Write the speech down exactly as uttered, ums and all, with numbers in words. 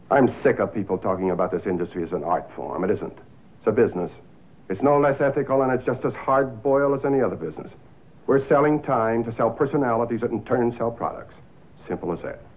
I'm sick of people talking about this industry as an art form. It isn't. It's a business. It's no less ethical, and it's just as hard-boiled as any other business. We're selling time to sell personalities that in turn sell products. Simple as that.